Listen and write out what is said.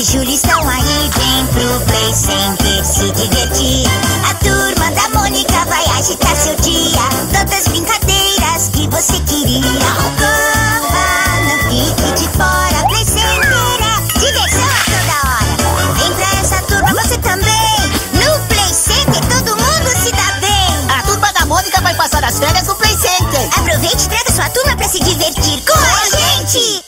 Júlio estão aí, vem pro Play Center se divertir. A turma da Mônica vai agitar seu dia, todas as brincadeiras que você queria. Corra, não fique de fora, Play Center é diversão a toda hora. Vem pra essa turma você também, no Play Center todo mundo se dá bem. A turma da Mônica vai passar as férias no Play Center. Aproveite e traga sua turma pra se divertir com a gente.